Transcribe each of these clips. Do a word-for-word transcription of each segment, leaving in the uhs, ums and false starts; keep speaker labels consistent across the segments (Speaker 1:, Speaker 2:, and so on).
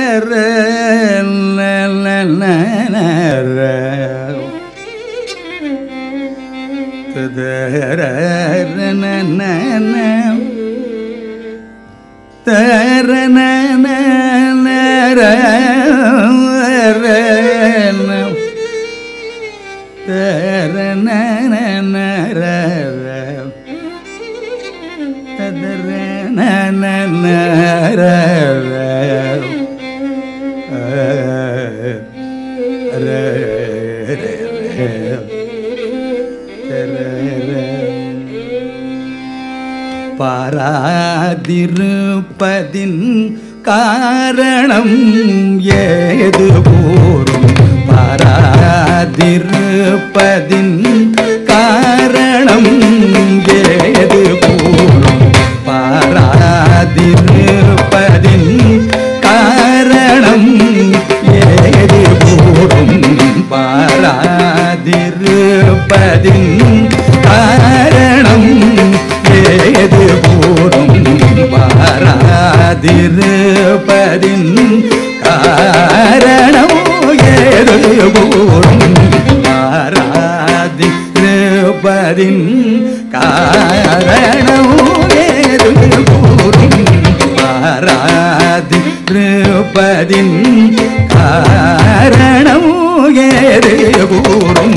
Speaker 1: Parathirupathin karanam yedu purum Parathirupathin karanam yedu purum Parathirupathin karanam yedu purum Parathirupathin karanam yedu purum Parathirupathin karanam yedu purum Parathirupathin karanam yedu purum Parathirupathin karanam yedu purum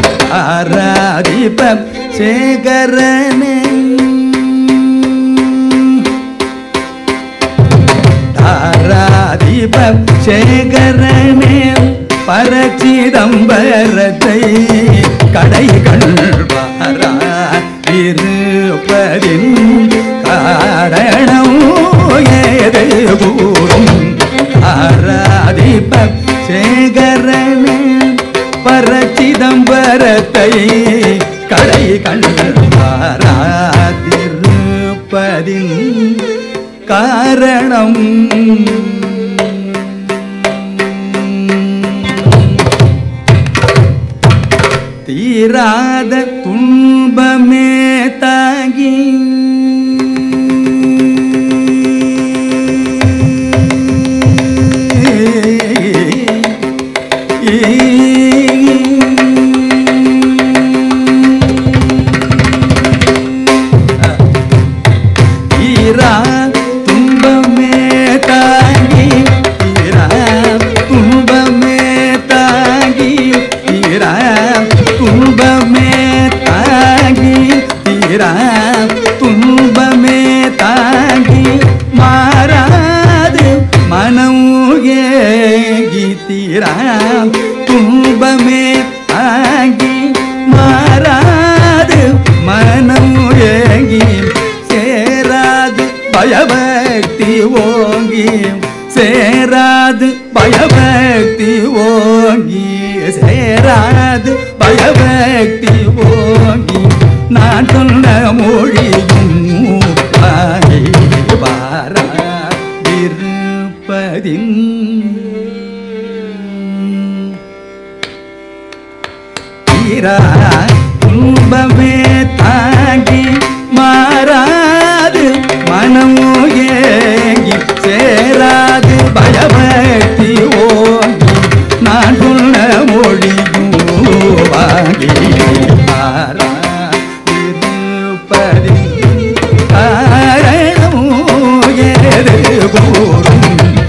Speaker 1: Parathirupathin Chidambaram Parachidambarathai kadai kalvara Parathirupathin karanam yedu purum Parathirupathin Parachidambarathai kadai kalvara Parathirupathin karanam தீராத துன்பமே தாகி தீரா துன்பமே தாகி தீரா துன்பமே தாகி தீரா துன்பமே தாகி தீரா துன்பமே தாகி மாறாது மனம் ஏகி தீரா துன்பமே தாகி மாறாது மனம் ஏகி சேராது பயபக்தி ஓங்கி சேராது பயபக்தி ஓங்கி சேராது பயபக்தி ஓங்கி நான் சொன்ன மொழியும் Parathirupathin தீரா துன்பமே தாங்கி மாறாது மனம் ஏங்கி சேராது பயபக்தி ஓங்கி நான் சொன்ன மொழியும் வாங்கி Parathirupathin karanam yedu purum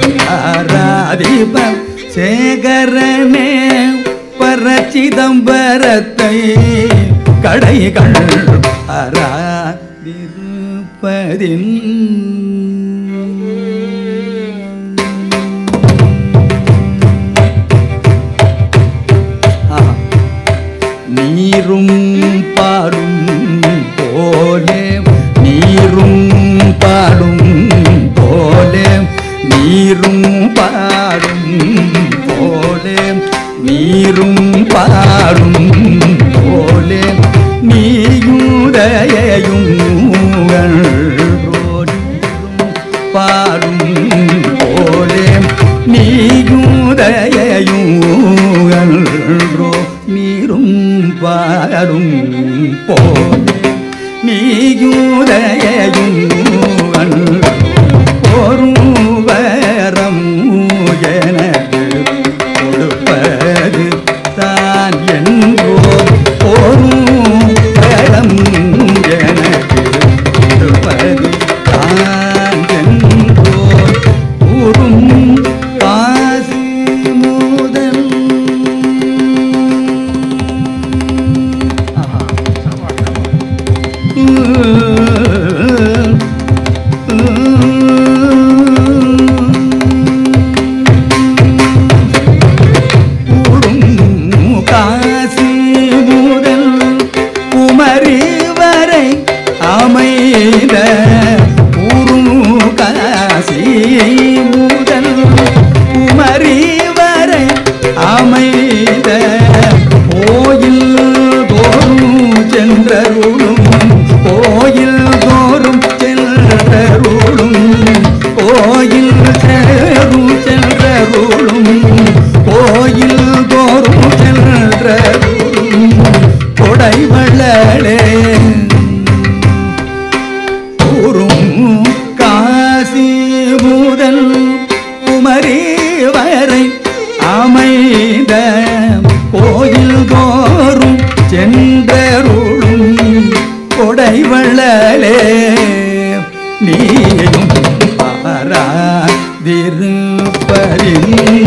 Speaker 1: Parathirupathin Parachidambarathai kadai kalvara Parathirupathin நீரும் பாடும் போலே நீரும் பாடும் போலே நீரும் பாடும் போலே நீரும் பாடும் போலே நீயுதயும் பாடும் போலே நீயுதயும் நீரும் பாடும் போலே நீயுதயும் போரும் வரம் முதல் குமரி வரை அமைந்த கோயில் தோறும் சென்றருளும் கோயில் தோறும் சென்றருளும் கோயில் சேரும் சென்றருளும் கோயில் தோறும் சென்றருளும் கொடைவள்ளலே கூறும் காசி முதல் குமரி வரை அமைந்த கோயில் தோறும் சென்றருளும் கொடைவள்ளலே நீயும் பாராதிருப்பதின்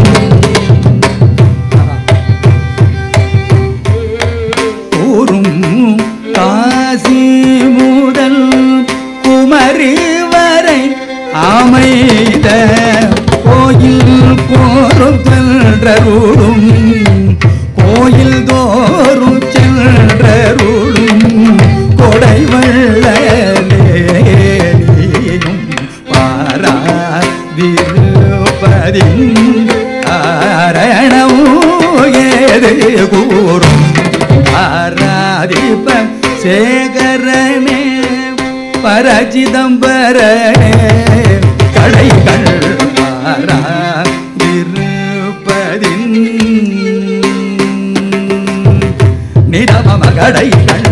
Speaker 1: கூறும் காசி முதல் குமரி வரை அமைத கோயில் போரும் சென்றருளும் கோயில் தோறும் சென்றருளும் கொடைவள்ளலேயும் பாராதிருப்பதின் காரணமும் ஏது கூறும் ஆராதிப்ப சேகரனே பரசிதம்பரனே கடைகள் பாராதிருப்பதின் நிதம கடைகள்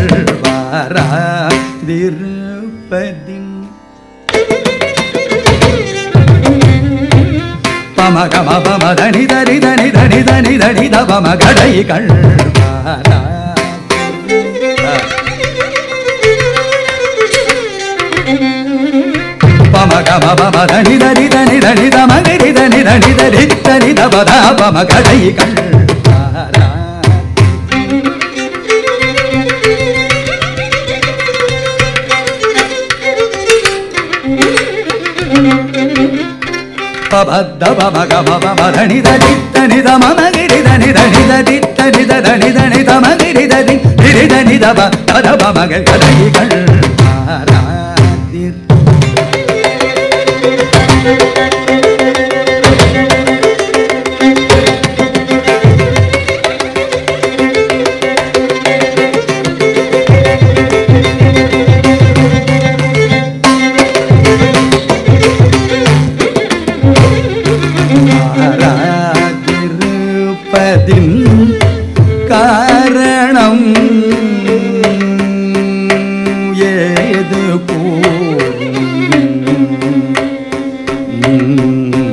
Speaker 1: பாராதிருப்பதின் பமகம பமதனி தனி தனி தனி தனி தனி தபம கடைகள் பாரா பமகம பமதனி தனி தனி தனி தமகரி தனி தனி தனி தனி தபத பம கடைகள் பாரா பபத பமகம பமதனி தனி தனி தமகரி தனி தனி தனி தனி தனி தனி தமகரி தனி தனி தனி தப தத பமக கடைகள் பாராதிர் காரணம் ஏது கூறும்